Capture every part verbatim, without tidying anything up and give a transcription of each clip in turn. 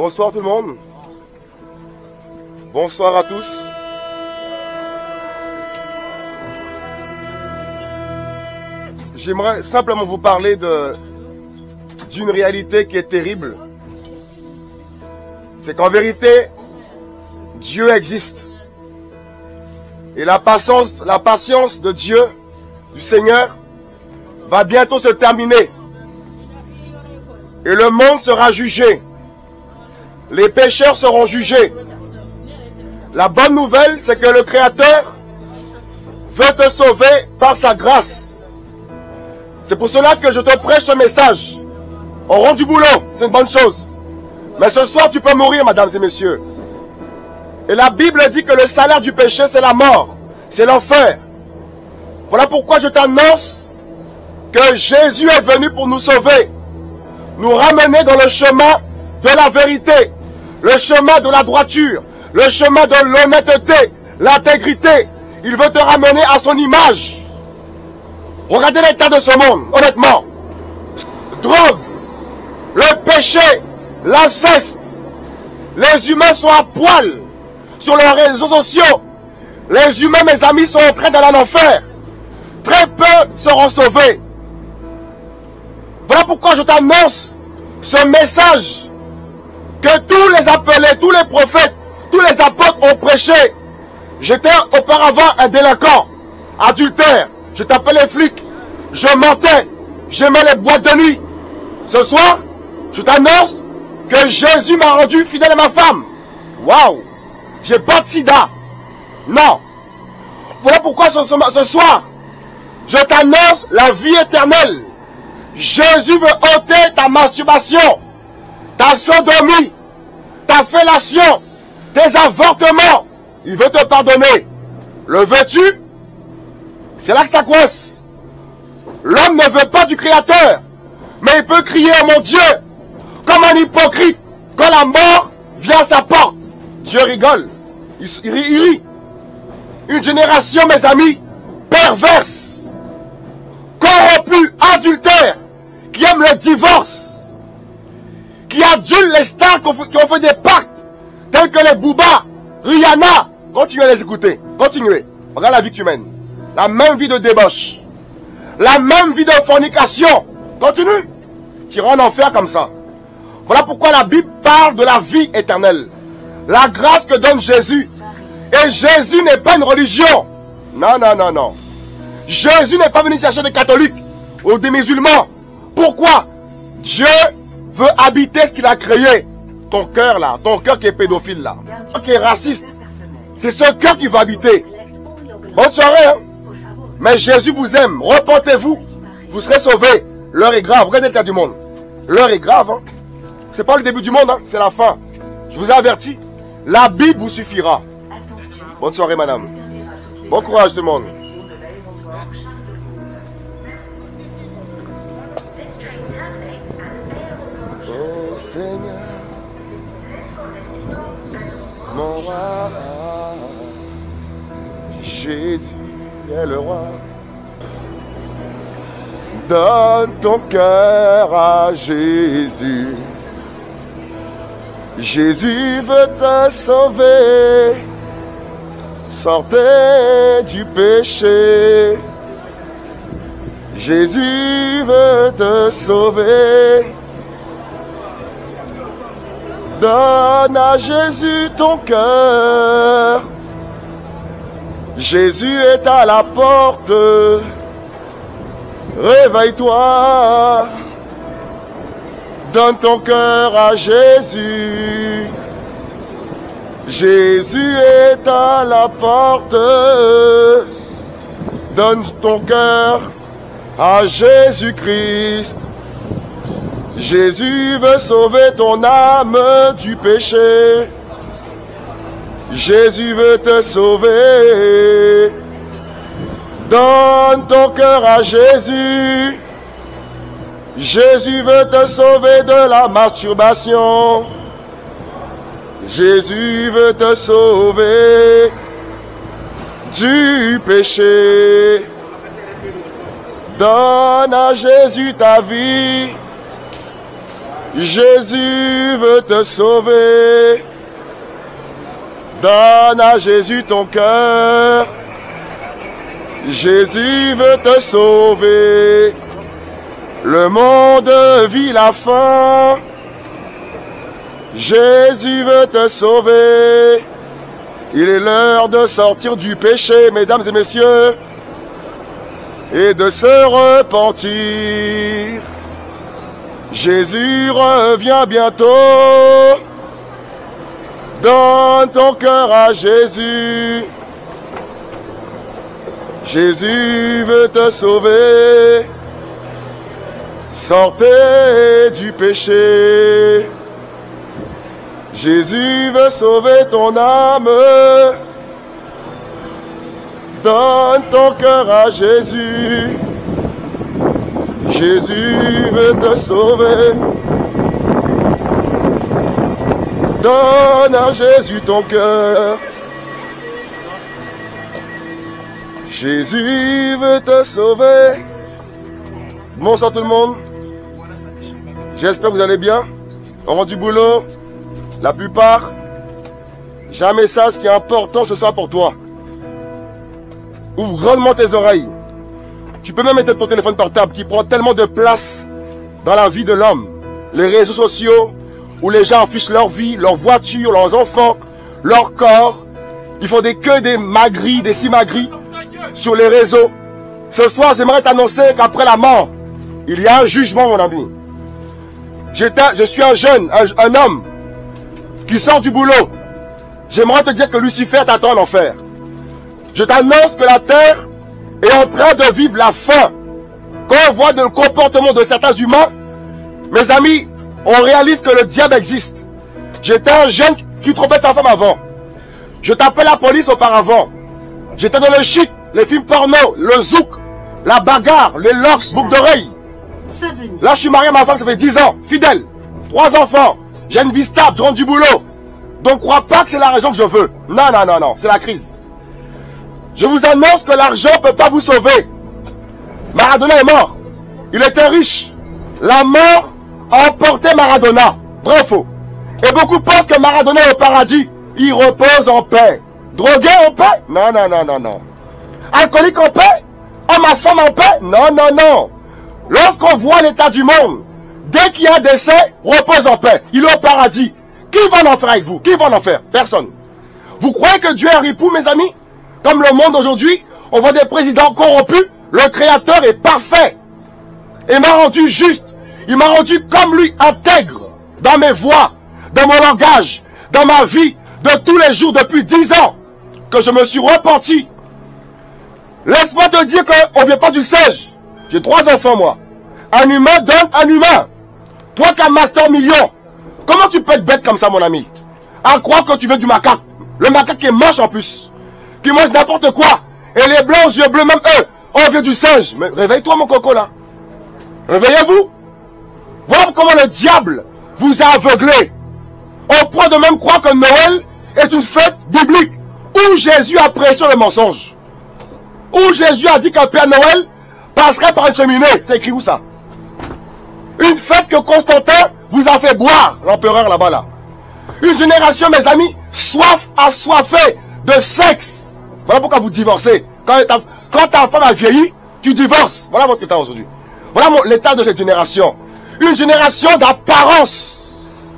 Bonsoir tout le monde. Bonsoir à tous. J'aimerais simplement vous parler de d'une réalité qui est terrible. C'est qu'en vérité, Dieu existe. Et la patience, la patience de Dieu, du Seigneur, va bientôt se terminer. Et le monde sera jugé. Les pécheurs seront jugés. La bonne nouvelle, c'est que le Créateur veut te sauver par sa grâce. C'est pour cela que je te prêche ce message. On rend du boulot, c'est une bonne chose. Mais ce soir, tu peux mourir, mesdames et messieurs. Et la Bible dit que le salaire du péché, c'est la mort. C'est l'enfer. Voilà pourquoi je t'annonce que Jésus est venu pour nous sauver. Nous ramener dans le chemin de la vérité, le chemin de la droiture, le chemin de l'honnêteté, l'intégrité. Il veut te ramener à son image. Regardez l'état de ce monde, honnêtement. Drogue, le péché, l'inceste. Les humains sont à poil sur les réseaux sociaux. Les humains, mes amis, sont en train d'aller en enfer. Très peu seront sauvés. Voilà pourquoi je t'annonce ce message que tous les appelés, tous les prophètes, tous les apôtres ont prêché. J'étais auparavant un délinquant, adultère. Je tapais les flics, je mentais, j'aimais les boîtes de nuit. Ce soir, je t'annonce que Jésus m'a rendu fidèle à ma femme. Waouh! J'ai pas de sida. Non. Voilà pourquoi ce, ce, ce soir, je t'annonce la vie éternelle. Jésus veut ôter ta masturbation, ta sodomie, ta fellation, tes avortements. Il veut te pardonner. Le veux-tu? C'est là que ça coince. L'homme ne veut pas du Créateur, mais il peut crier à mon Dieu, comme un hypocrite, quand la mort vient à sa porte. Dieu rigole, il, il, rit, il rit. Une génération, mes amis, perverse, corrompue, adultère, qui aime le divorce, qui adule les stars qui ont, qui ont fait des pactes, tels que les Booba, Rihanna. Continuez à les écouter, continuez. Regarde la vie que tu mènes. La même vie de débauche. La même vie de fornication. Continue. Tu iras en enfer comme ça. Voilà pourquoi la Bible parle de la vie éternelle. La grâce que donne Jésus. Et Jésus n'est pas une religion. Non, non, non, non. Jésus n'est pas venu chercher des catholiques ou des musulmans. Pourquoi? Dieu veut habiter ce qu'il a créé. Ton cœur là, ton cœur qui est pédophile là, ton cœur qui est raciste. C'est ce cœur qui va habiter. Bonne soirée, hein? Mais Jésus vous aime. Repentez-vous. Vous serez sauvés. L'heure est grave. Regardez l'état du monde. L'heure est grave. Hein? C'est pas le début du monde. Hein? C'est la fin. Je vous ai averti. La Bible vous suffira. Bonne soirée, madame. Bon courage, tout le monde. Oh Seigneur, mon roi, Jésus est le roi. Donne ton cœur à Jésus. Jésus veut te sauver. Sortez du péché. Jésus veut te sauver. Donne à Jésus ton cœur. Jésus est à la porte. Réveille-toi. Donne ton cœur à Jésus. Jésus est à la porte. Donne ton cœur à Jésus-Christ. Jésus veut sauver ton âme du péché. Jésus veut te sauver. Donne ton cœur à Jésus. Jésus veut te sauver de la masturbation. Jésus veut te sauver du péché. Donne à Jésus ta vie. Jésus veut te sauver. Donne à Jésus ton cœur. Jésus veut te sauver. Le monde vit la faim. Jésus veut te sauver. Il est l'heure de sortir du péché, mesdames et messieurs, et de se repentir. Jésus revient bientôt. Donne ton cœur à Jésus. Jésus veut te sauver. Sortez du péché. Jésus veut sauver ton âme. Donne ton cœur à Jésus. Jésus veut te sauver. Donne à Jésus ton cœur. Jésus veut te sauver. Bonsoir tout le monde. J'espère que vous allez bien. On rend du boulot. La plupart. J'ai un message qui est important ce soir pour toi. Ouvre grandement tes oreilles. Tu peux même mettre ton téléphone portable qui prend tellement de place dans la vie de l'homme. Les réseaux sociaux où les gens affichent leur vie, leur voiture, leurs enfants, leur corps. Ils font des queues, des magris, des simagris sur les réseaux. Ce soir, j'aimerais t'annoncer qu'après la mort, il y a un jugement, mon ami. Je suis un jeune, un, un homme qui sort du boulot. J'aimerais te dire que Lucifer t'attend en enfer. Je t'annonce que la terre est en train de vivre la faim. Quand on voit le comportement de certains humains, mes amis, on réalise que le diable existe. J'étais un jeune qui trompait sa femme avant. Je tapais la police auparavant. J'étais dans le shit, les films porno, le zouk, la bagarre, les locks, boucles d'oreilles. Là, je suis marié à ma femme, ça fait dix ans, fidèle. Trois enfants. J'ai une vie stable, je rentre du boulot. Donc, crois pas que c'est l'argent que je veux. Non, non, non, non, c'est la crise. Je vous annonce que l'argent ne peut pas vous sauver. Maradona est mort. Il était riche. La mort a emporté Maradona. Vrai ou faux? Et beaucoup pensent que Maradona est au paradis. Il repose en paix. Drogué en paix? Non, non, non, non, non. Alcoolique en paix? Homme à femme en paix? Non, non, non. Lorsqu'on voit l'état du monde, dès qu'il y a un décès, repose en paix. Il est au paradis. Qui va en faire avec vous? Qui va en faire? Personne. Vous croyez que Dieu est ripou, mes amis? Comme le monde aujourd'hui, on voit des présidents corrompus. Le Créateur est parfait. Il m'a rendu juste. Il m'a rendu comme lui, intègre. Dans mes voix, dans mon langage, dans ma vie, de tous les jours depuis dix ans. Que je me suis repenti. Laisse-moi te dire qu'on ne vient pas du singe. J'ai trois enfants, moi. Un humain donne un humain. Toi qui as master million, comment tu peux être bête comme ça, mon ami? À croire que tu veux du macaque. Le macaque qui est moche en plus. Qui mange n'importe quoi. Et les blancs aux yeux bleus, même eux, on vient du singe. Mais réveille-toi, mon coco, là. Réveillez-vous. Voilà comment le diable vous a aveuglé. Au point de même croire que Noël est une fête biblique. Où Jésus a prêché le mensonge. Où Jésus a dit qu'un Père Noël passerait par une cheminée. C'est écrit où ça? Une fête que Constantin vous a fait boire, l'empereur là-bas là. Une génération, mes amis, soif assoiffée de sexe. Voilà pourquoi vous divorcez. Quand ta, quand ta femme a vieilli, tu divorces. Voilà votre état aujourd'hui. Voilà l'état de cette génération. Une génération d'apparence.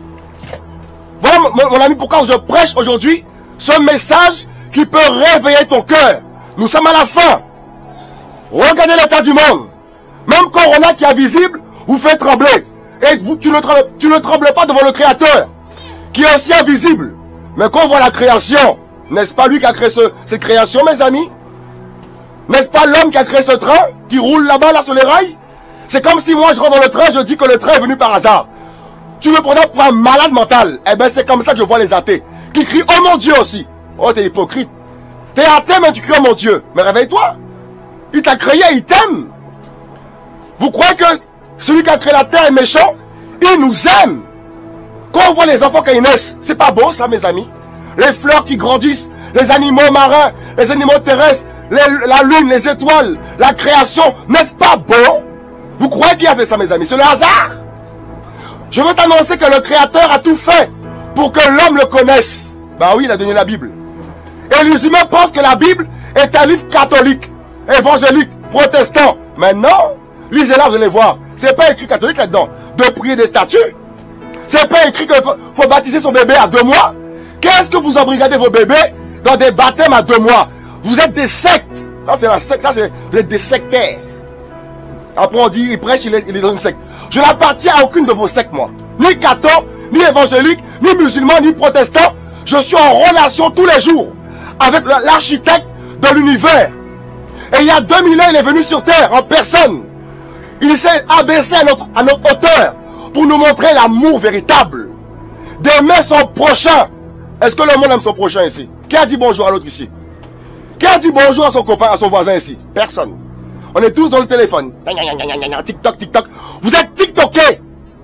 Voilà mon, mon ami pourquoi je prêche aujourd'hui ce message qui peut réveiller ton cœur. Nous sommes à la fin. Regardez l'état du monde. Même Corona qui est visible vous fait trembler. Et vous, tu, ne trembles, tu ne trembles pas devant le Créateur qui est aussi invisible. Mais quand on voit la création, n'est-ce pas lui qui a créé ce, cette création, mes amis? N'est-ce pas l'homme qui a créé ce train qui roule là-bas, là, sur les rails? C'est comme si moi je rentre dans le train, je dis que le train est venu par hasard. Tu me prends pour un malade mental. Eh bien c'est comme ça que je vois les athées qui crient oh mon Dieu aussi. Oh t'es hypocrite. T'es athée mais tu cries oh mon Dieu. Mais réveille-toi. Il t'a créé, il t'aime. Vous croyez que celui qui a créé la terre est méchant? Il nous aime. Quand on voit les enfants quand ils naissent, c'est pas beau ça mes amis? Les fleurs qui grandissent, les animaux marins, les animaux terrestres, les, la lune, les étoiles, la création, n'est-ce pas beau? Vous croyez qui a fait ça mes amis? C'est le hasard? Je veux t'annoncer que le Créateur a tout fait pour que l'homme le connaisse. Bah oui, il a donné la Bible. Et les humains pensent que la Bible est un livre catholique, évangélique, protestant. Mais non, lisez-la, vous allez voir. C'est pas écrit catholique là-dedans. De prier des statues. C'est pas écrit qu'il faut, faut baptiser son bébé à deux mois. Qu'est-ce que vous embrigadez vos bébés dans des baptêmes à deux mois? Vous êtes des sectes. Ça, c'est la secte. Ça, c'est, vous êtes des sectaires. Après, on dit, il prêche, il est, il est dans une secte. Je n'appartiens à aucune de vos sectes, moi. Ni catho, ni évangélique, ni musulman, ni protestant. Je suis en relation tous les jours avec l'architecte de l'univers. Et il y a deux mille ans, il est venu sur terre en personne. Il s'est abaissé à notre, à notre hauteur pour nous montrer l'amour véritable. D'aimer son prochain. Est-ce que le monde aime son prochain ici? Qui a dit bonjour à l'autre ici? Qui a dit bonjour à son copain, à son voisin ici? Personne. On est tous dans le téléphone. TikTok, TikTok. Vous êtes TikTokés.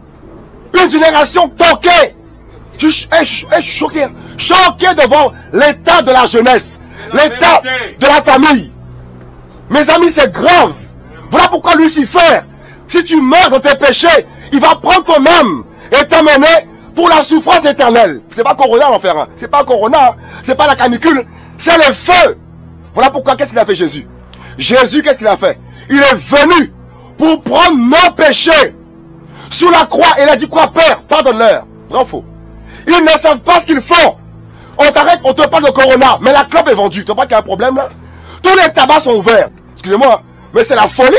Une génération toquée. Je suis choqué. Choqué devant l'état de la jeunesse. L'état de la famille. Mes amis, c'est grave. Voilà pourquoi Lucifer, si tu meurs dans tes péchés, il va prendre ton âme et t'amener pour la souffrance éternelle. C'est pas Corona l'enfer. Hein. C'est pas Corona. Hein. C'est pas la canicule. C'est le feu. Voilà pourquoi qu'est-ce qu'il a fait Jésus. Jésus, qu'est-ce qu'il a fait? Il est venu pour prendre nos péchés sous la croix. Et il a dit quoi? Père, pardonne-leur. Vrai ou faux? Ils ne savent pas ce qu'ils font. On t'arrête, on te parle de Corona, mais la clope est vendue. Tu vois pas qu'il y a un problème là? Tous les tabacs sont ouverts. Excusez-moi, mais c'est la folie.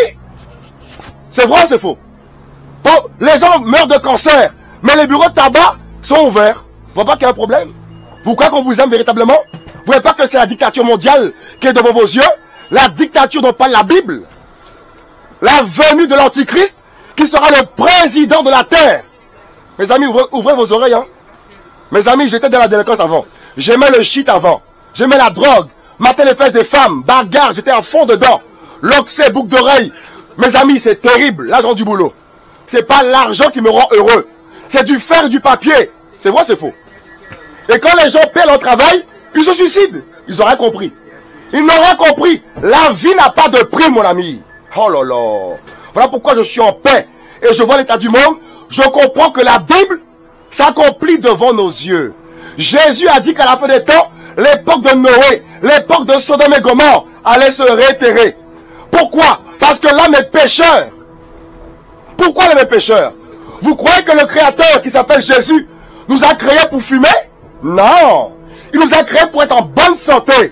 C'est vrai ou c'est faux? Bon, les gens meurent de cancer, mais les bureaux de tabac sont ouverts. Tu vois pas qu'il y a un problème? Vous croyez qu'on vous aime véritablement? Vous voyez pas que c'est la dictature mondiale qui est devant vos yeux? La dictature dont parle la Bible. La venue de l'Antichrist qui sera le président de la terre. Mes amis, ouvrez, ouvrez vos oreilles. Hein. Mes amis, j'étais dans la délinquance avant. J'aimais le shit avant. J'aimais la drogue. Mater les fesses des femmes. Bagarre, j'étais à fond dedans. L'oxy, boucle d'oreille. Mes amis, c'est terrible, l'argent du boulot. C'est pas l'argent qui me rend heureux. C'est du fer et du papier. C'est vrai, c'est faux. Et quand les gens paient leur travail, ils se suicident. Ils auraient compris. Ils n'auraient compris. La vie n'a pas de prix, mon ami. Oh là là. Voilà pourquoi je suis en paix. Et je vois l'état du monde. Je comprends que la Bible s'accomplit devant nos yeux. Jésus a dit qu'à la fin des temps, l'époque de Noé, l'époque de Sodome et Gomorrhe allait se réitérer. Pourquoi? Parce que l'homme est pécheur. Pourquoi l'homme est pécheur? Vous croyez que le Créateur qui s'appelle Jésus nous a créés pour fumer? Non. Il nous a créés pour être en bonne santé.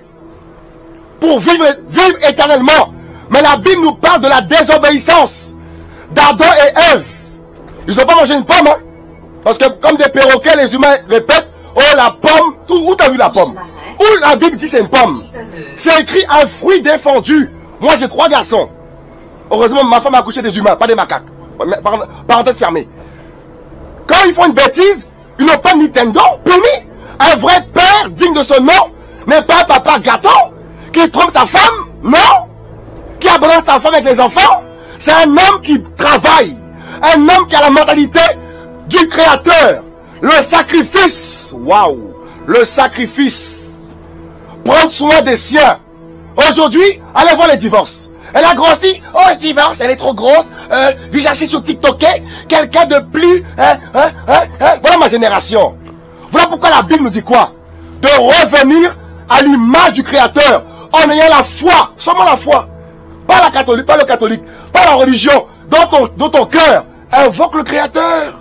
Pour vivre, vivre éternellement. Mais la Bible nous parle de la désobéissance d'Adam et Ève. Ils n'ont pas mangé une pomme. Hein? Parce que comme des perroquets, les humains répètent, oh la pomme, où, où t'as vu la pomme? Où la Bible dit c'est une pomme? C'est écrit un fruit défendu. Moi j'ai trois garçons. Heureusement ma femme a accouché des humains, pas des macaques. Parenthèse fermée. Quand ils font une bêtise, ils n'ont pas Nintendo, puni. Un vrai père digne de ce nom n'est pas un papa gâteau qui trompe sa femme, non. Qui abandonne sa femme avec les enfants. C'est un homme qui travaille. Un homme qui a la mentalité du Créateur. Le sacrifice. Waouh. Le sacrifice. Prendre soin des siens. Aujourd'hui, allez voir les divorces. Elle a grossi. Oh, je divorce, elle est trop grosse. Euh, Puis j'ai acheté sur TikTok quelqu'un de plus. Hein, hein, hein, hein. Voilà ma génération. Voilà pourquoi la Bible nous dit quoi? De revenir à l'image du Créateur. En ayant la foi. Seulement la foi. Pas la catholique, pas le catholique. Pas la religion. Dans ton, dans ton cœur. Invoque le Créateur.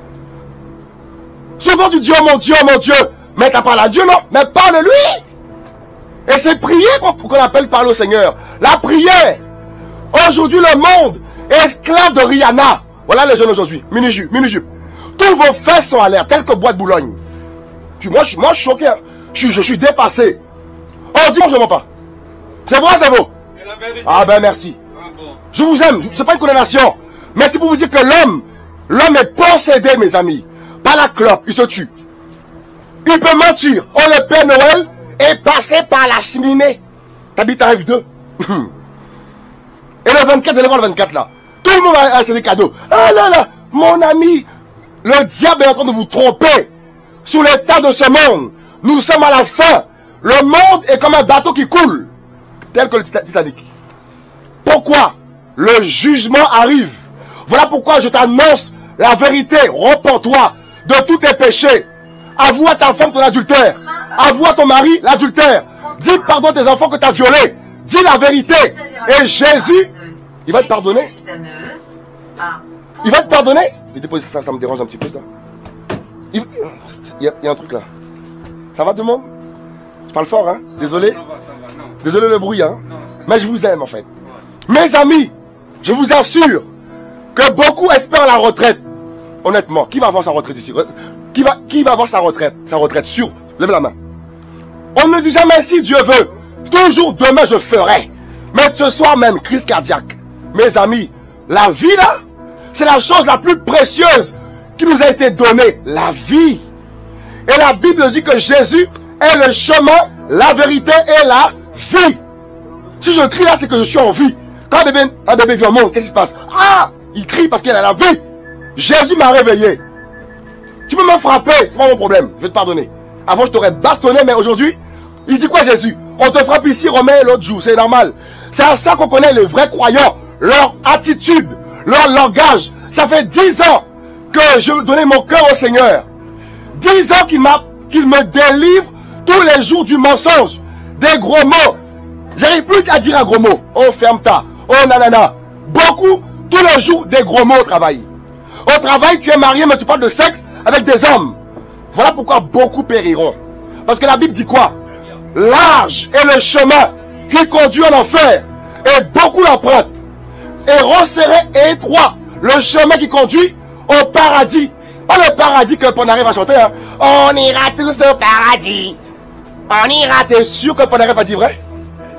Souvent tu dis oh mon Dieu, oh mon Dieu. Mais t'as parlé à Dieu, non? Mais parle-lui. Et c'est prier qu'on appelle parler au Seigneur. La prière. Aujourd'hui, le monde est esclave de Rihanna. Voilà les jeunes aujourd'hui. Mini-jupe, mini-jupe. Tous vos fesses sont à l'air, tels que bois de Boulogne. Puis moi, je, moi, je suis choqué. Hein. Je, suis, je suis dépassé. Oh, dis-moi, je ne mens pas. C'est vrai, c'est beau. C'est la vérité. Ah ben merci. Ah, bon. Je vous aime. Ce n'est pas une condamnation. Mais c'est pour vous dire que l'homme, l'homme est possédé, mes amis. Par la clope, il se tue. Il peut mentir. Oh, le Père Noël est passé par la cheminée. T'habites à F deux. Et le vingt-quatre, allez voir le vingt-quatre là. Tout le monde a acheté des cadeaux. Ah là là, mon ami, le diable est en train de vous tromper. Sous l'état de ce monde, nous sommes à la fin. Le monde est comme un bateau qui coule. Tel que le Titanic. Pourquoi? Le jugement arrive. Voilà pourquoi je t'annonce la vérité, repens-toi de tous tes péchés. Avoue à ta femme ton adultère. Avoue à ton mari l'adultère. Dis pardon à tes enfants que tu as violés. Dis la vérité. Et Jésus, il va te pardonner. Il va te pardonner. Mais déposer ça, ça me dérange un petit peu ça. Il, il, y a, il y a un truc là. Ça va tout le monde? Je parle fort, hein? Désolé. Désolé le bruit, hein? Mais je vous aime en fait. Mes amis, je vous assure que beaucoup espèrent la retraite. Honnêtement, qui va avoir sa retraite ici? Qui va, qui va avoir sa retraite? Sa retraite sûre. Lève la main. On ne dit jamais si Dieu veut. Toujours demain je ferai. Mais ce soir même, crise cardiaque. Mes amis, la vie là, c'est la chose la plus précieuse qui nous a été donnée. La vie. Et la Bible dit que Jésus est le chemin, la vérité et la vie. Si je crie là, c'est que je suis en vie. Quand un bébé, un bébé vient au monde, qu'est-ce qui se passe? Ah! Il crie parce qu'il a la vie. Jésus m'a réveillé. Tu peux me frapper, c'est pas mon problème. Je vais te pardonner. Avant, je t'aurais bastonné, mais aujourd'hui, il dit quoi Jésus? On te frappe ici, remet l'autre jour. C'est normal. C'est à ça qu'on connaît les vrais croyants. Leur attitude, leur langage. Ça fait dix ans que je donnais mon cœur au Seigneur. Dix ans qu'il m'a, qu'il me délivre tous les jours du mensonge. Des gros mots. J'arrive plus à dire un gros mot. Oh, ferme-ta. Oh, nanana. Beaucoup, tous les jours, des gros mots au travail. Au travail, tu es marié, mais tu parles de sexe avec des hommes. Voilà pourquoi beaucoup périront. Parce que la Bible dit quoi? Large est le chemin qui conduit en enfer, et beaucoup l'empruntent. Et resserré et étroit le chemin qui conduit au paradis. Pas le paradis que Ponaré à chanter. Hein. On ira tous au paradis. On ira. T'es sûr que Ponaré va dire vrai?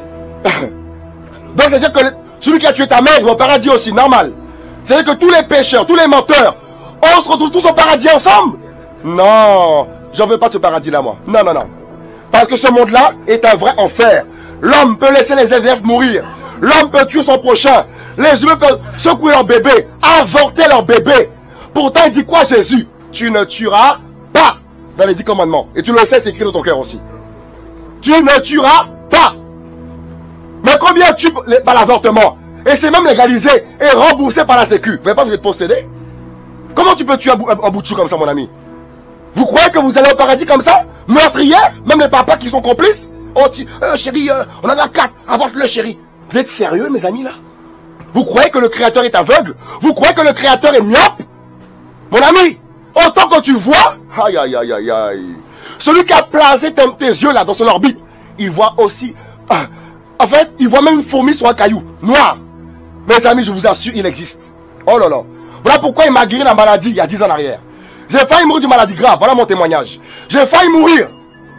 Donc c'est-à-dire que celui qui a tué ta mère, il va au paradis aussi, normal. C'est-à-dire que tous les pécheurs, tous les menteurs, on se retrouve tous au paradis ensemble? Non, j'en veux pas de ce paradis-là, moi. Non, non, non. Parce que ce monde-là est un vrai enfer. L'homme peut laisser les S D F mourir. L'homme peut tuer son prochain. Les humains peuvent secouer leur bébé, avorter leur bébé. Pourtant, il dit quoi Jésus? Tu ne tueras pas dans les dix commandements. Et tu le sais, c'est écrit dans ton cœur aussi. Tu ne tueras pas. Mais combien tue par l'avortement? Et c'est même légalisé et remboursé par la Sécu. Vous ne voyez pas, vous êtes possédé? Comment tu peux tuer un bout de chou comme ça, mon ami? Vous croyez que vous allez au paradis comme ça? Meurtrière? Même les papas qui sont complices? Oh, euh, chérie, euh, on en a quatre. Avorte-le, chérie. Vous êtes sérieux, mes amis, là? Vous croyez que le Créateur est aveugle? Vous croyez que le Créateur est myope? Mon ami, autant que tu vois, aïe, aïe, aïe, aïe, aïe. Celui qui a placé tes, tes yeux là dans son orbite, il voit aussi, euh, en fait, il voit même une fourmi sur un caillou, noir. Mes amis, je vous assure, il existe. Oh là là. Voilà pourquoi il m'a guéri la maladie il y a dix ans en arrière. J'ai failli mourir d'une maladie grave, voilà mon témoignage. J'ai failli mourir.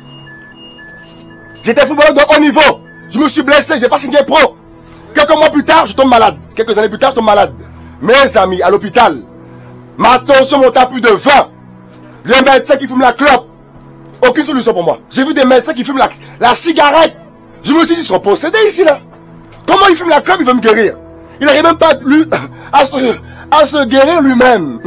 J'étais footballeur de haut niveau. Je me suis blessé, j'ai pas signé pro. Quelques mois plus tard, je tombe malade. Quelques années plus tard, je tombe malade. Mes amis, à l'hôpital, ma tension montait à plus de vingt. Les médecins qui fument la clope. Aucune solution pour moi. J'ai vu des médecins qui fument la, la cigarette. Je me suis dit, ils sont possédés ici, là. Comment il fume la clope, il veut me guérir? Il n'arrive même pas lui, à, se, à se guérir lui-même.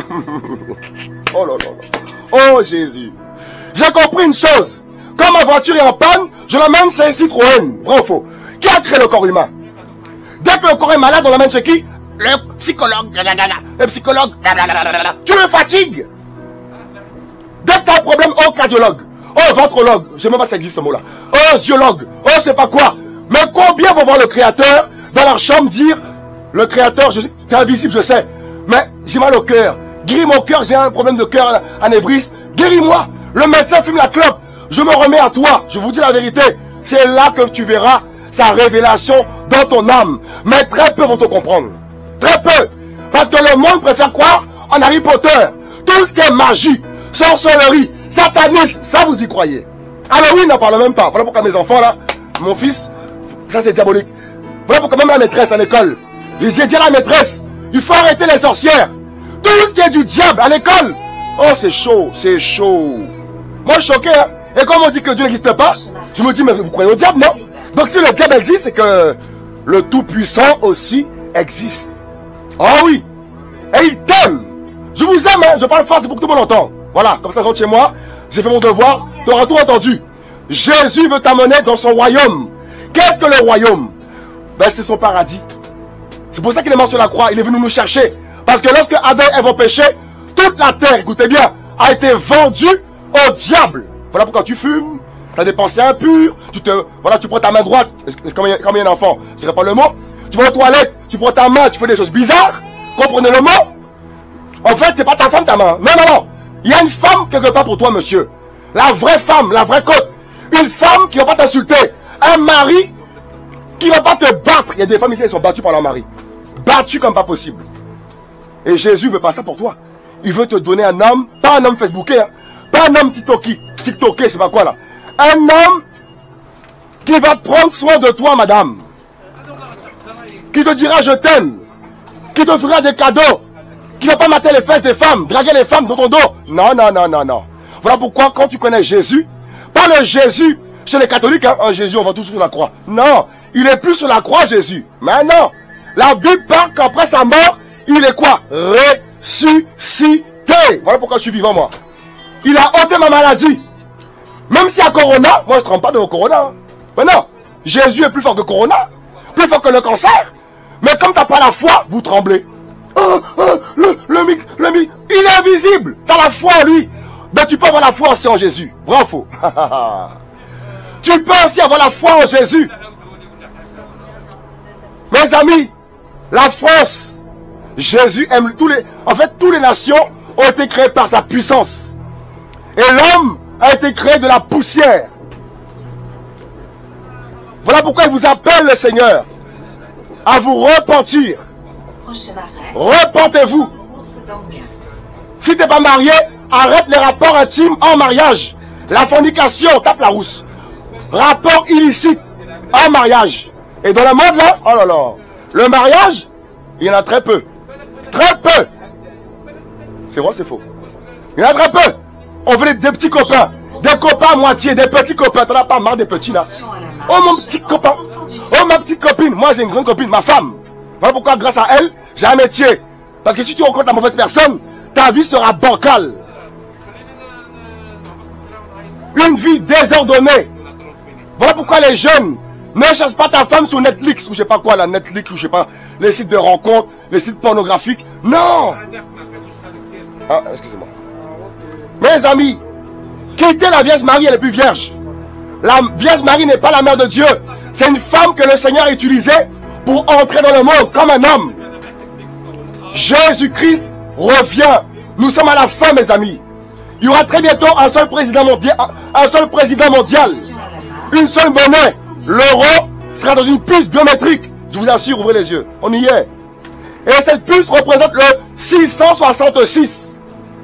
Oh là là là. Oh Jésus. J'ai compris une chose. Quand ma voiture est en panne, je l'amène chez un Citroën. Vrai ou faux? Qui a créé le corps humain? Dès que le corps est malade, on l'amène chez qui? Le psychologue. Le psychologue. Tu me fatigues. Dès que tu as un problème, oh cardiologue. Oh ventrologue. Je ne sais même pas si ça existe ce mot-là. Oh ziologue. Oh je sais pas quoi. Mais combien vont voir le Créateur dans leur chambre dire, le Créateur, c'est invisible, je sais. Mais j'ai mal au cœur. Guéris mon cœur, j'ai un problème de cœur anévrisme. Guéris-moi. Le médecin fume la clope. Je me remets à toi. Je vous dis la vérité. C'est là que tu verras sa révélation dans ton âme. Mais très peu vont te comprendre. Très peu. Parce que le monde préfère croire en Harry Potter. Tout ce qui est magie, sorcellerie, satanisme, ça vous y croyez. Halloween, n'en parle même pas. Voilà pourquoi mes enfants là, mon fils, ça c'est diabolique. Voilà pourquoi même la maîtresse à l'école. J'ai dit à la maîtresse, il faut arrêter les sorcières. Tout ce qui est du diable à l'école. Oh c'est chaud, c'est chaud. Moi je suis choqué hein. Et comme on dit que Dieu n'existe pas, je me dis mais vous croyez au diable non? Donc si le diable existe, c'est que le Tout-Puissant aussi existe. Oh oui. Et il t'aime. Je vous aime hein, je parle fort, c'est pour que tout le monde entende. Voilà, comme ça je rentre chez moi, j'ai fait mon devoir, tu auras tout entendu. Jésus veut t'amener dans son royaume. Qu'est-ce que le royaume? Ben c'est son paradis. C'est pour ça qu'il est mort sur la croix, il est venu nous chercher. Parce que lorsque Adam et Ève ont péché, toute la terre, écoutez bien, a été vendue au diable. Voilà pourquoi tu fumes, tu as des pensées impures, tu te, voilà, tu prends ta main droite, comme il y a un enfant, je ne dirais pas le mot, tu vas aux toilettes, tu prends ta main, tu fais des choses bizarres, comprenez le mot? En fait, c'est pas ta femme ta main. Non, non, non. Il y a une femme quelque part pour toi, monsieur. La vraie femme, la vraie côte. Une femme qui ne va pas t'insulter. Un mari qui ne va pas te battre. Il y a des femmes ici qui sont battues par leur mari. Battues comme pas possible. Et Jésus veut pas ça pour toi. Il veut te donner un homme, pas un homme Facebooké, hein, pas un homme TikToké, TikToké, je sais pas quoi là. Un homme qui va prendre soin de toi, madame. Qui te dira je t'aime. Qui te fera des cadeaux. Qui ne va pas mater les fesses des femmes, draguer les femmes dans ton dos. Non, non, non, non, non. Voilà pourquoi quand tu connais Jésus, pas le Jésus chez les catholiques, hein, un Jésus, on va tous sur la croix. Non, il est plus sur la croix, Jésus. Mais non, la Bible parle qu'après sa mort, il est quoi? Ressuscité. Voilà pourquoi je suis vivant, moi. Il a ôté ma maladie. Même s'il y a Corona, moi je ne trempe pas de Corona. Hein. Mais non, Jésus est plus fort que Corona, plus fort que le cancer. Mais comme tu n'as pas la foi, vous tremblez. Oh, oh, le, le mic, le mic, il est invisible. Tu as la foi en lui. Ben tu peux avoir la foi aussi en Jésus. Vrai ou faux? Tu peux aussi avoir la foi en Jésus. Mes amis, la France, Jésus aime tous les... En fait, toutes les nations ont été créées par sa puissance. Et l'homme a été créé de la poussière. Voilà pourquoi il vous appelle le Seigneur à vous repentir. Repentez-vous. Si tu n'es pas marié, arrête les rapports intimes en mariage. La fornication, tape la rousse. Rapport illicite en mariage. Et dans le monde là, oh là là, le mariage, il y en a très peu. Très peu. C'est vrai, c'est faux. Il y en a très peu. On veut des petits copains. Des copains à moitié, des petits copains. T'en as pas marre des petits là. Oh mon petit copain. Oh ma petite copine. Moi j'ai une grande copine, ma femme. Voilà pourquoi grâce à elle, j'ai un métier. Parce que si tu rencontres la mauvaise personne, ta vie sera bancale. Une vie désordonnée. Voilà pourquoi les jeunes ne cherchent pas ta femme sur Netflix ou je sais pas quoi, la Netflix ou je sais pas, les sites de rencontres, les sites pornographiques. Non. Ah, excusez-moi. Mes amis, quittez la Vierge Marie, elle est plus vierge. La Vierge Marie n'est pas la mère de Dieu. C'est une femme que le Seigneur a utilisée pour entrer dans le monde comme un homme. Jésus-Christ revient. Nous sommes à la fin, mes amis. Il y aura très bientôt un seul président mondial, un seul président mondial, une seule monnaie. L'euro sera dans une puce biométrique. Je vous assure, ouvrez les yeux. On y est. Et cette puce représente le six cent soixante-six.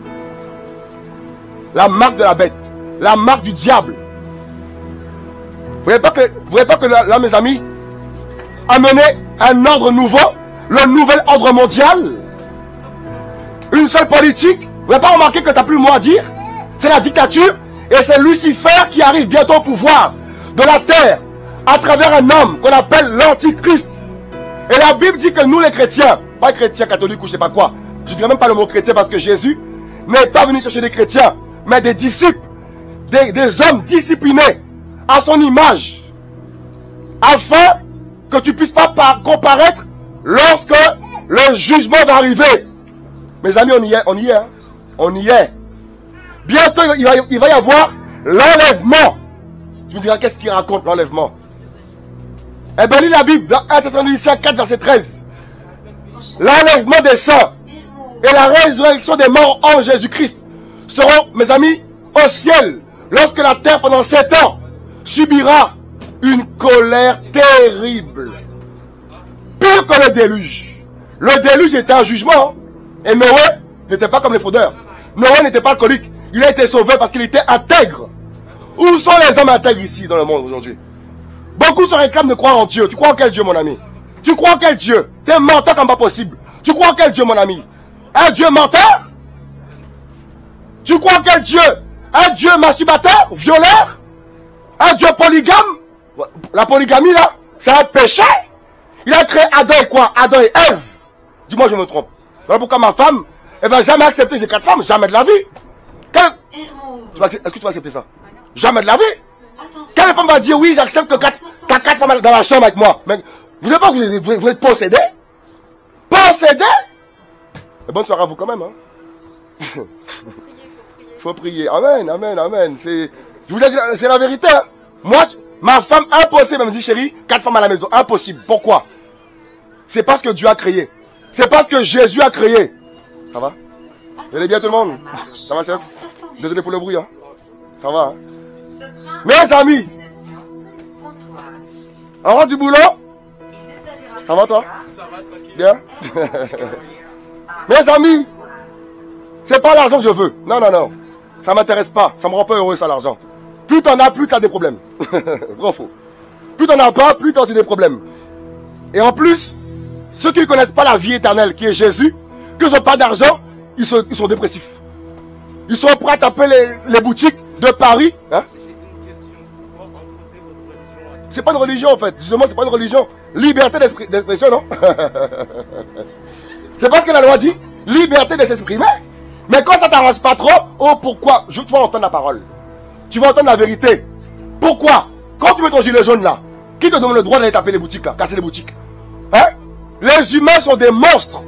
La marque de la bête. La marque du diable. Vous voyez pas que, vous voyez pas que là, là, mes amis, amener un ordre nouveau, le nouvel ordre mondial, une seule politique. Vous n'avez pas remarqué que tu n'as plus le mot à dire? C'est la dictature et c'est Lucifer qui arrive bientôt au pouvoir de la terre à travers un homme qu'on appelle l'Antichrist. Et la Bible dit que nous les chrétiens, pas chrétiens catholiques ou je sais pas quoi, je ne dirais même pas le mot chrétien parce que Jésus n'est pas venu chercher des chrétiens, mais des disciples, des, des hommes disciplinés à son image, afin que tu ne puisses pas comparaître lorsque le jugement va arriver. Mes amis, on y est, on y est, hein? On y est. Bientôt, il va, il va y avoir l'enlèvement. Tu me diras, qu'est-ce qu'il raconte, l'enlèvement? Eh bien, lis la Bible, dans un Thessaloniciens quatre, verset treize. L'enlèvement des saints et la résurrection des morts en Jésus-Christ seront, mes amis, au ciel, lorsque la terre, pendant sept ans, subira une colère terrible. Pire que le déluge. Le déluge était un jugement. Et Noé n'était pas comme les fraudeurs. Noé n'était pas alcoolique. Il a été sauvé parce qu'il était intègre. Où sont les hommes intègres ici dans le monde aujourd'hui? Beaucoup se réclament de croire en Dieu. Tu crois en quel Dieu, mon ami? Tu crois en quel Dieu? Tu es menteur comme pas possible. Tu crois en quel Dieu, mon ami? Un Dieu menteur? Tu crois en quel Dieu? Un Dieu masturbateur? Violeur? Un Dieu polygame? La polygamie là, c'est un péché. Il a créé Adam et quoi? Adam et Ève. Dis-moi, je me trompe. Voilà pourquoi ma femme, elle va jamais accepter que j'ai quatre femmes, jamais de la vie. Quelle... Est-ce que tu vas accepter ça? Jamais de la vie. Quelle femme va dire oui, j'accepte que quatre, quatre femmes dans la chambre avec moi? Mais vous savez pas que vous, vous êtes possédé? Possédé? Et bonne soirée à vous quand même. Hein? Il faut prier. Amen, amen, amen. C'est, je vous dis, c'est la vérité. Hein. Moi, ma femme, impossible. Elle me dit, chérie, quatre femmes à la maison. Impossible. Pourquoi? C'est parce que Dieu a créé. C'est parce que Jésus a créé. Ça va? Vous allez bien tout le monde? Ça va, chef? Désolé pour le bruit. Hein. Ça va. Hein. Mes amis. On rentre du boulot? Ça va toi? Bien? Mes amis, c'est pas l'argent que je veux. Non, non, non. Ça m'intéresse pas. Ça me rend pas heureux, ça, l'argent. Plus t'en as, plus t'as des problèmes. Gros faux. Plus t'en as pas, plus t'as aussi des problèmes. Et en plus, ceux qui ne connaissent pas la vie éternelle, qui est Jésus, qu'ils n'ont pas d'argent, ils sont, ils sont dépressifs. Ils sont prêts à taper les, les boutiques de Paris. Hein? C'est pas une religion en fait. Justement, c'est pas une religion. Liberté d'expression, non? C'est pas ce que la loi dit. Liberté de s'exprimer. Mais quand ça t'arrange pas trop, oh pourquoi? Je, tu vas entendre la parole. Tu vas entendre la vérité. Pourquoi? Quand tu mets ton gilet jaune là, qui te donne le droit d'aller taper les boutiques là, casser les boutiques? Hein? Les humains sont des monstres.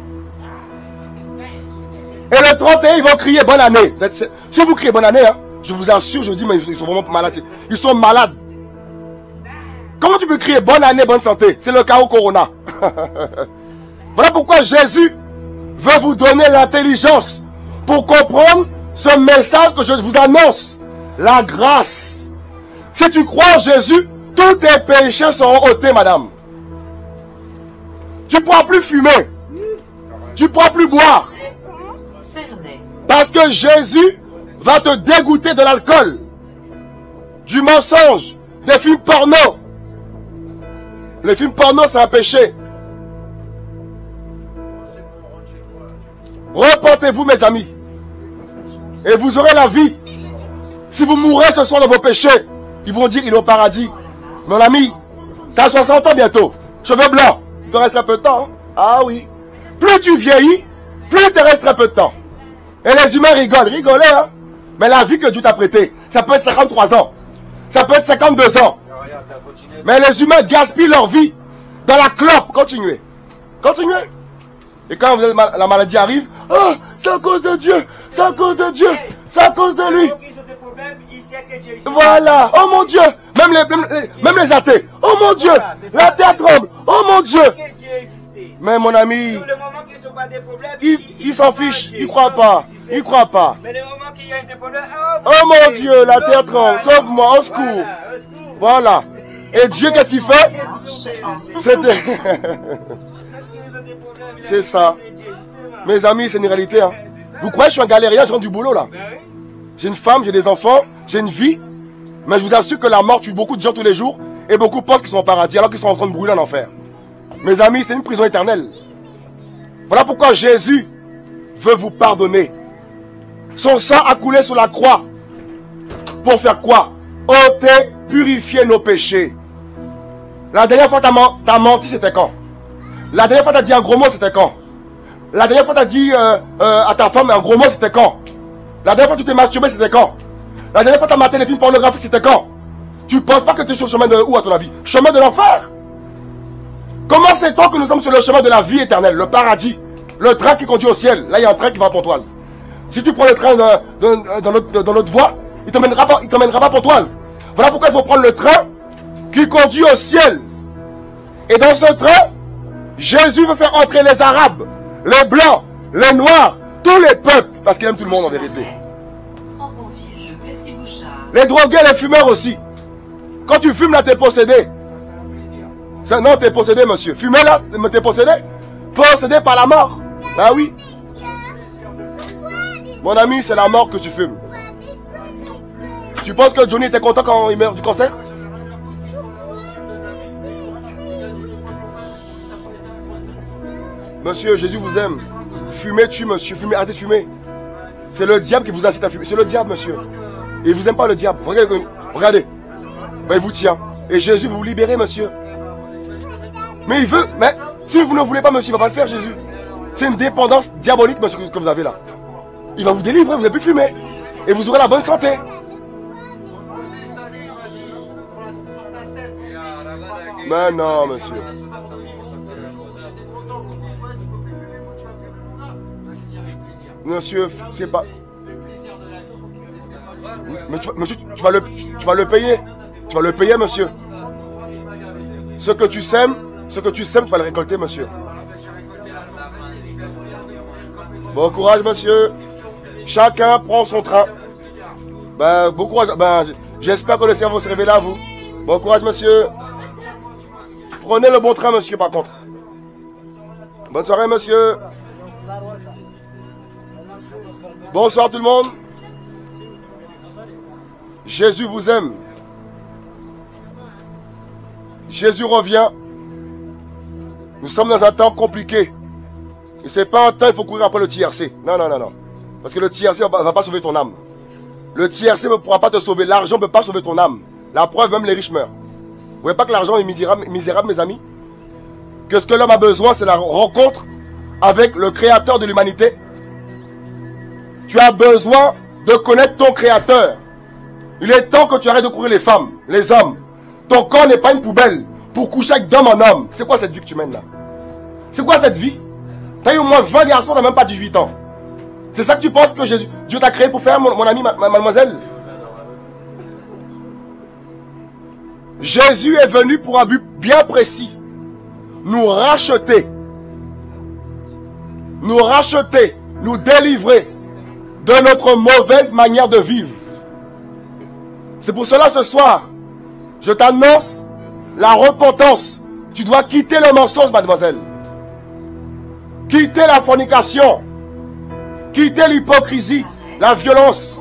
Et le trente et un, ils vont crier bonne année. Si vous criez bonne année, hein, je vous assure, je vous dis, mais ils sont vraiment malades. Ils sont malades. Comment tu peux crier bonne année, bonne santé? C'est le chaos Corona. Voilà pourquoi Jésus veut vous donner l'intelligence pour comprendre ce message que je vous annonce. La grâce. Si tu crois en Jésus, tous tes péchés seront ôtés, madame. Tu ne pourras plus fumer. Tu ne pourras plus boire. Parce que Jésus va te dégoûter de l'alcool, du mensonge, des films porno. Les films porno, c'est un péché. Repentez-vous, mes amis. Et vous aurez la vie. Si vous mourrez ce soir dans vos péchés, ils vont dire il est au paradis. Mon ami, tu as soixante ans bientôt. Cheveux blancs. Il te reste un peu de temps. Hein? Ah oui. Plus tu vieillis, plus il te reste un peu de temps. Et les humains rigolent. Rigolez, hein. Mais la vie que Dieu t'a prêtée, ça peut être cinquante-trois ans. Ça peut être cinquante-deux ans. Mais les humains gaspillent leur vie dans la clope. Continuez. Continuez. Et quand la maladie arrive, oh, c'est à cause de Dieu. C'est à cause de Dieu. C'est à cause de lui. Voilà. Oh mon Dieu. Même les, même les, même les athées. Oh mon Dieu. La terre tremble. Oh mon Dieu. Mais mon ami, il s'en fiche. Il ne croit pas. Il ne croit pas. Oh mon Dieu. La terre tremble. Sauve-moi. Au secours. Voilà. Et Dieu, qu'est-ce qu'il fait? C'était... C'est ça. Mes amis, c'est une réalité. Hein. Vous croyez que je suis un galérien, je rentre du boulot là? J'ai une femme, j'ai des enfants, j'ai une vie. Mais je vous assure que la mort tue beaucoup de gens tous les jours. Et beaucoup pensent qu'ils sont au paradis alors qu'ils sont en train de brûler en enfer. Mes amis, c'est une prison éternelle. Voilà pourquoi Jésus veut vous pardonner. Son sang a coulé sur la croix. Pour faire quoi? Ôter, purifier nos péchés. La dernière fois que tu as menti, c'était quand? La dernière fois que tu as dit un gros mot, c'était quand? La dernière fois que tu as dit euh, euh, à ta femme un gros mot, c'était quand? La dernière fois que tu t'es masturbé, c'était quand? La dernière fois que tu as maté les films pornographiques, c'était quand? Tu ne penses pas que tu es sur le chemin de où à ton avis? Chemin de l'enfer. Comment sait-on que nous sommes sur le chemin de la vie éternelle, le paradis, le train qui conduit au ciel? Là, il y a un train qui va à Pontoise. Si tu prends le train de, de, dans, notre, dans notre voie, il ne t'emmènera pas, il t'emmènera pas à Pontoise. Voilà pourquoi il faut prendre le train qui conduit au ciel. Et dans ce train, Jésus veut faire entrer les Arabes, les Blancs, les Noirs, tous les peuples, parce qu'il aime tout le monde en vérité. Les drogués, les fumeurs aussi. Quand tu fumes là, t'es possédé. Non, t'es possédé, monsieur. Fumer là, t'es possédé. Possédé par la mort. Ah oui. Mon ami, c'est la mort que tu fumes. Tu penses que Johnny était content quand il meurt du cancer? Monsieur, Jésus vous aime. Fumez, tue, monsieur. Fumez, arrêtez de fumer. C'est le diable qui vous incite à fumer. C'est le diable, monsieur. Et il vous aime pas, le diable. Regardez. Regardez. Ben, il vous tient. Et Jésus veut vous libérer, monsieur. Mais il veut. Mais si vous ne voulez pas, monsieur, il ne va pas le faire, Jésus. C'est une dépendance diabolique, monsieur, que vous avez là. Il va vous délivrer, vous n'allez plus fumer. Et vous aurez la bonne santé. Mais non, monsieur. Monsieur, c'est pas... Mais tu, monsieur, tu vas, le, tu vas le payer. Tu vas le payer, monsieur. Ce que tu sèmes, ce que tu sèmes, tu vas le récolter, monsieur. Bon courage, monsieur. Chacun prend son train. Ben, bon courage. Ben, j'espère que le Seigneur va se révéler à vous. Bon courage, monsieur. Prenez le bon train, monsieur, par contre. Bonne soirée, monsieur. Bonsoir, tout le monde. Jésus vous aime. Jésus revient. Nous sommes dans un temps compliqué. Et c'est pas un temps, il faut courir après le T R C. Non, non, non, non. Parce que le T R C ne va pas sauver ton âme. Le T R C ne pourra pas te sauver. L'argent ne peut pas sauver ton âme. La preuve, même les riches meurent. Vous voyez pas que l'argent est misérable, misérable, mes amis? Que ce que l'homme a besoin, c'est la rencontre avec le Créateur de l'humanité. Tu as besoin de connaître ton Créateur. Il est temps que tu arrêtes de courir les femmes, les hommes. Ton corps n'est pas une poubelle pour coucher avec d'homme en homme. C'est quoi cette vie que tu mènes là? C'est quoi cette vie? Tu as eu au moins vingt garçons, tu n'as même pas dix-huit ans. C'est ça que tu penses que Jésus, Dieu t'a créé pour faire, mon, mon ami, ma, ma, mademoiselle? Jésus est venu pour un but bien précis. Nous racheter. Nous racheter. Nous délivrer de notre mauvaise manière de vivre. C'est pour cela ce soir, je t'annonce la repentance. Tu dois quitter le mensonge, mademoiselle. Quitter la fornication. Quitter l'hypocrisie, la violence.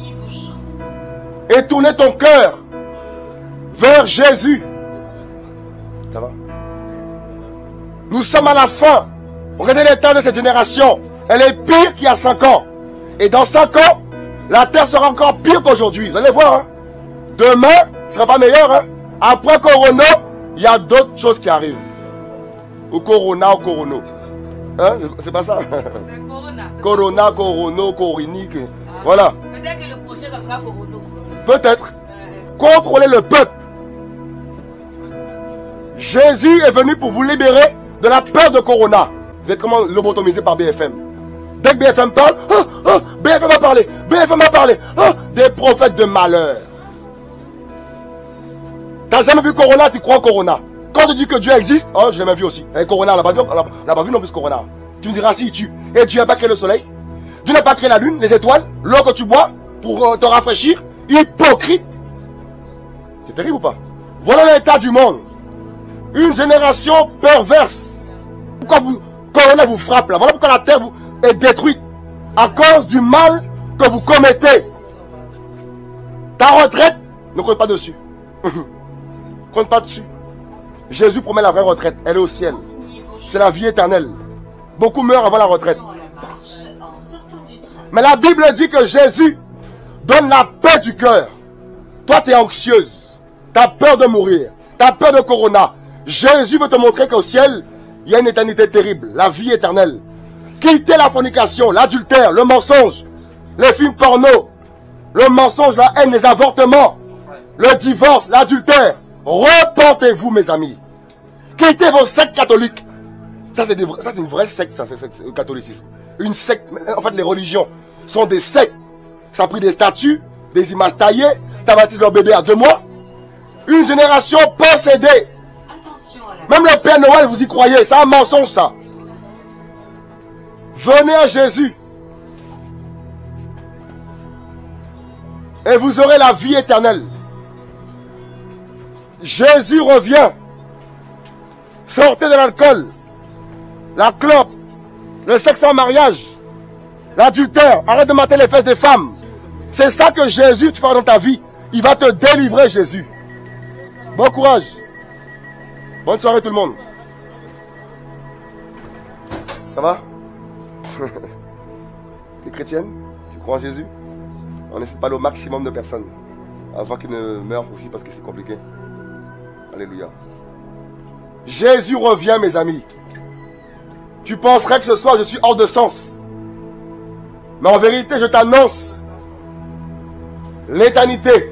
Et tourner ton cœur vers Jésus. Ça va? Nous sommes à la fin. Regardez l'état de cette génération. Elle est pire qu'il y a cinq ans. Et dans cinq ans, la terre sera encore pire qu'aujourd'hui. Vous allez voir. Hein? Demain, ce ne sera pas meilleur. Hein? Après Corona, il y a d'autres choses qui arrivent. Ou Corona ou Corono. Hein? C'est pas ça? C'est Corona. Corona, Corono, Corinique. Ah, voilà. Peut-être que le prochain, ça sera Corono. Peut-être. Contrôler le peuple. Jésus est venu pour vous libérer de la peur de Corona. Vous êtes comment lobotomisé par B F M. Dès que B F M parle, oh, oh, B F M a parlé, B F M a parlé, oh, des prophètes de malheur. T'as jamais vu Corona, tu crois Corona. Quand tu dis que Dieu existe, oh, je l'ai même vu aussi. Et Corona, on n'a pas vu, on n'a pas vu non plus Corona. Tu me diras si tu. Et Dieu n'a pas créé le soleil. Dieu n'a pas créé la lune, les étoiles, l'eau que tu bois pour euh, te rafraîchir. Hypocrite. C'est terrible ou pas? Voilà l'état du monde. Une génération perverse. Pourquoi vous, Corona vous frappe là? Voilà pourquoi la terre vous est détruite. À cause du mal que vous commettez. Ta retraite, ne compte pas dessus. Compte pas dessus. Jésus promet la vraie retraite. Elle est au ciel. C'est la vie éternelle. Beaucoup meurent avant la retraite. Mais la Bible dit que Jésus donne la paix du cœur. Toi, tu es anxieuse. Tu as peur de mourir. Tu as peur de Corona. Jésus veut te montrer qu'au ciel, il y a une éternité terrible. La vie éternelle. Quittez la fornication, l'adultère, le mensonge, les films porno, le mensonge, la haine, les avortements, le divorce, l'adultère. Repentez-vous, mes amis. Quittez vos sectes catholiques. Ça, c'est une vraie secte, ça, c'est le catholicisme. Une secte. En fait, les religions sont des sectes. Ça a pris des statues, des images taillées. Ça baptise leur bébé à deux mois. Une génération possédée. Même le Père Noël, vous y croyez. C'est un mensonge, ça. Venez à Jésus. Et vous aurez la vie éternelle. Jésus revient. Sortez de l'alcool, la clope, le sexe en mariage, l'adultère. Arrête de mater les fesses des femmes. C'est ça que Jésus te fera dans ta vie. Il va te délivrer, Jésus. Bon courage. Bonne soirée tout le monde. Ça va? Tu es chrétienne? Tu crois en Jésus? On essaie de parler au maximum de personnes avant qu'ils ne meurent aussi parce que c'est compliqué. Alléluia. Jésus revient, mes amis. Tu penserais que ce soir je suis hors de sens. Mais en vérité, je t'annonce l'éternité.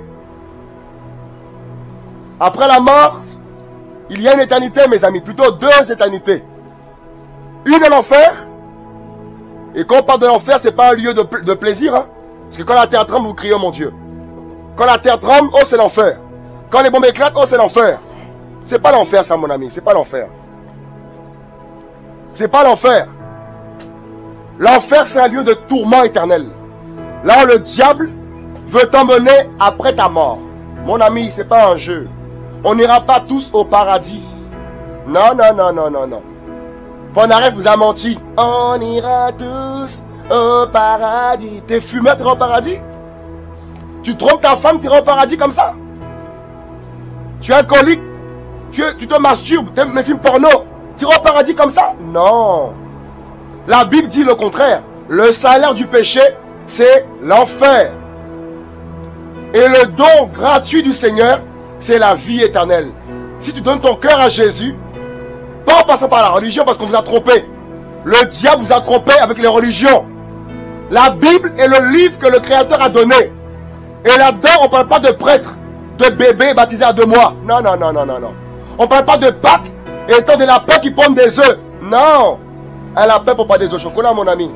Après la mort, il y a une éternité, mes amis. Plutôt deux éternités. Une en enfer Et quand on parle de l'enfer, c'est pas un lieu de, de plaisir. Hein? Parce que quand la terre tremble, vous criez, oh mon Dieu. Quand la terre tremble, oh c'est l'enfer. Quand les bombes éclatent, oh c'est l'enfer. C'est pas l'enfer ça mon ami, c'est pas l'enfer. C'est pas l'enfer. L'enfer c'est un lieu de tourment éternel. Là où le diable veut t'emmener après ta mort. Mon ami, c'est pas un jeu. On n'ira pas tous au paradis. Non, non, non, non, non, non. Ponaref vous a menti. On ira tous au paradis. T'es fumeur, t'es au paradis? Tu trompes ta femme, tu iras au paradis comme ça? Tu es alcoolique, tu, tu te masturbes, tu aimes les films porno, tu iras au paradis comme ça? Non. La Bible dit le contraire. Le salaire du péché, c'est l'enfer. Et le don gratuit du Seigneur, c'est la vie éternelle. Si tu donnes ton cœur à Jésus, pas en passant par la religion parce qu'on vous a trompé. Le diable vous a trompé avec les religions. La Bible est le livre que le Créateur a donné. Et là-dedans, on ne parle pas de prêtre, de bébé baptisé à deux mois. Non, non, non, non, non, non. On ne parle pas de Pâques et étant des lapins qui pondent des œufs. Non. Un lapin pour pas des œufs au chocolat, mon ami.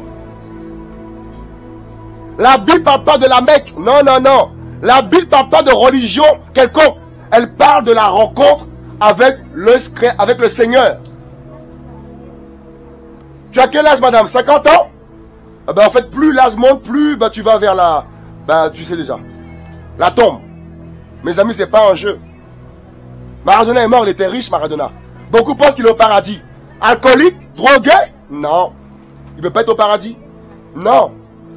La Bible ne parle pas de la Mecque. Non, non, non. La Bible ne parle pas de religion quelconque. Elle parle de la rencontre avec le, avec le Seigneur. Tu as quel âge, madame? cinquante ans? Eh ben, en fait, plus l'âge monte, plus ben, tu vas vers la... Ben, tu sais déjà. La tombe. Mes amis, c'est pas un jeu. Maradona est mort, il était riche, Maradona. Beaucoup pensent qu'il est au paradis. Alcoolique? Drogué? Non. Il ne veut pas être au paradis? Non.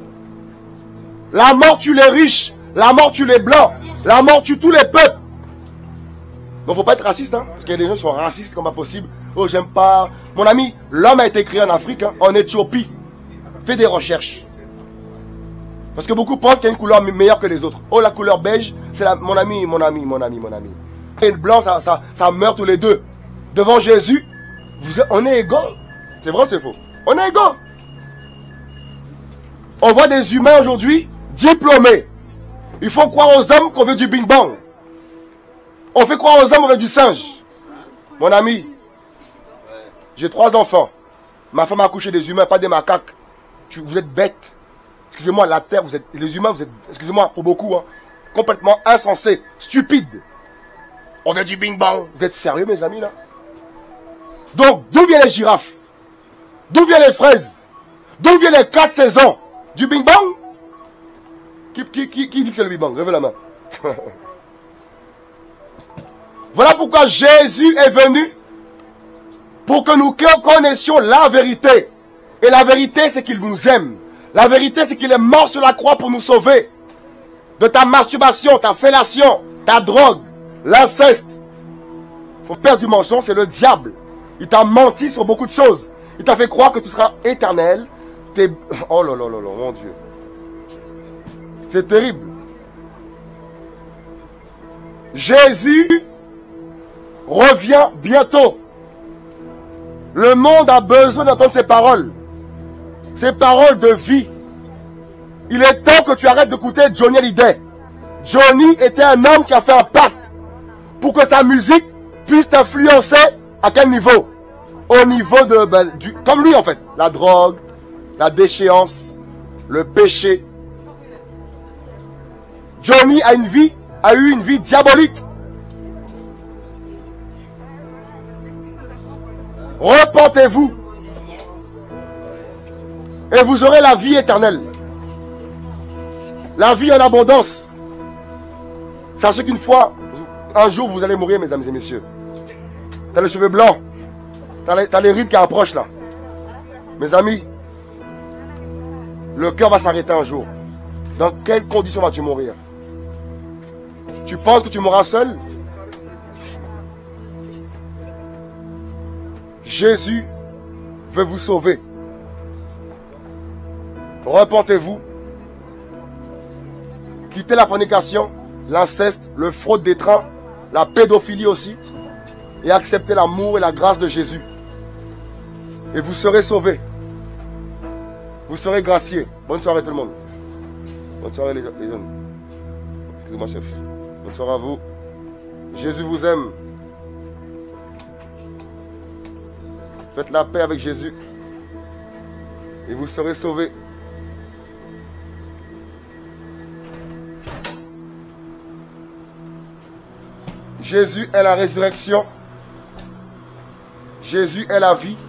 La mort tue les riches. La mort tue les blancs. La mort tue tous les peuples. Donc, faut pas être raciste, hein. Parce qu'il y a des gens qui sont racistes comme pas possible. Oh, j'aime pas. Mon ami, l'homme a été créé en Afrique, hein, en Éthiopie. Fais des recherches. Parce que beaucoup pensent qu'il y a une couleur meilleure que les autres. Oh, la couleur beige, c'est la... mon ami, mon ami, mon ami, mon ami. Et le blanc, ça, ça, ça meurt tous les deux. Devant Jésus, vous, on est égaux. C'est vrai ou c'est faux? On est égaux. On voit des humains aujourd'hui diplômés. Ils font croire aux hommes qu'on veut du Bing Bang. On fait croire aux hommes qu'on veut du singe. Mon ami, j'ai trois enfants. Ma femme a accouché des humains, pas des macaques. Tu, vous êtes bêtes. Excusez-moi, la terre, vous êtes, les humains, vous êtes, excusez-moi pour beaucoup, hein, complètement insensés, stupides. On veut du Bing Bang. Vous êtes sérieux, mes amis, là? Donc, d'où viennent les girafes? D'où viennent les fraises? D'où viennent les quatre saisons? Du Bing Bang? Qui, qui, qui, qui dit que c'est le Bing Bang? Levez la main. Voilà pourquoi Jésus est venu pour que nous connaissions la vérité. Et la vérité, c'est qu'il nous aime. La vérité, c'est qu'il est mort sur la croix pour nous sauver de ta masturbation, ta fellation, ta drogue, l'inceste. Il faut perdre du mensonge, c'est le diable. Il t'a menti sur beaucoup de choses. Il t'a fait croire que tu seras éternel. T'es... Oh là là là là, mon Dieu. C'est terrible. Jésus revient bientôt. Le monde a besoin d'entendre ces paroles. Ces paroles de vie. Il est temps que tu arrêtes d'écouter Johnny Hallyday. Johnny était un homme qui a fait un pacte pour que sa musique puisse t'influencer à quel niveau? Au niveau de... Ben, du, comme lui en fait. La drogue, la déchéance, le péché. Johnny a une vie, a eu une vie diabolique. Repentez-vous. Et vous aurez la vie éternelle. La vie en abondance. Sachez qu'une fois, un jour, vous allez mourir, mesdames et messieurs. T'as les cheveux blancs. T'as les, t'as les rides qui approchent là. Mes amis, le cœur va s'arrêter un jour. Dans quelles conditions vas-tu mourir? Tu penses que tu mourras seul? Jésus veut vous sauver. Repentez-vous. Quittez la fornication, l'inceste, le fraude des trains, la pédophilie aussi. Et acceptez l'amour et la grâce de Jésus. Et vous serez sauvés. Vous serez graciés. Bonne soirée tout le monde. Bonne soirée les jeunes. Excusez-moi chef. Bonne soirée à vous. Jésus vous aime. Faites la paix avec Jésus. Et vous serez sauvés. Jésus est la résurrection. Jésus est la vie.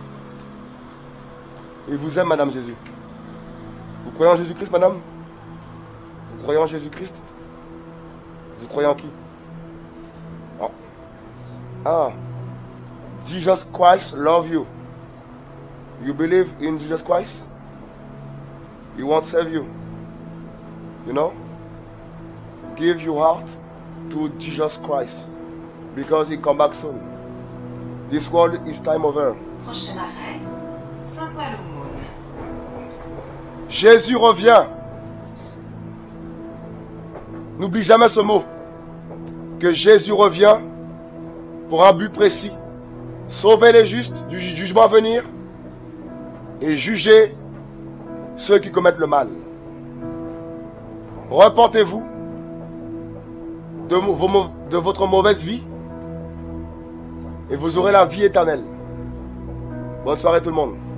Et vous aime, Madame Jésus. Vous croyez en Jésus-Christ, Madame? Vous croyez en Jésus-Christ? Vous croyez en qui? Oh. Ah. Jesus Christ love you. You believe in Jesus Christ? He won't save you. You know? Give your heart to Jesus Christ. Because he come back soon. This world is time over. Prochain arrêt, Saint-Ouen-l'Aumône. Jésus revient. N'oublie jamais ce mot. Que Jésus revient pour un but précis. Sauver les justes du jugement à venir et juger ceux qui commettent le mal. Repentez-vous de, vos, de votre mauvaise vie et vous aurez la vie éternelle. Bonne soirée tout le monde.